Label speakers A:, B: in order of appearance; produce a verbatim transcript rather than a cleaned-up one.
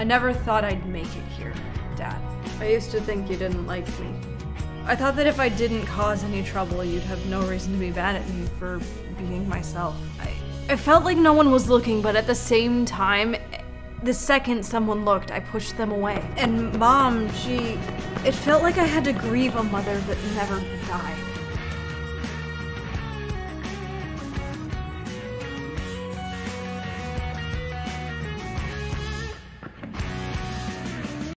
A: I never thought I'd make it here, Dad. I used to think you didn't like me. I thought that if I didn't cause any trouble, you'd have no reason to be mad at me for being myself. I, I felt like no one was looking, but at the same time, the second someone looked, I pushed them away. And Mom, she... It felt like I had to grieve a mother that never died.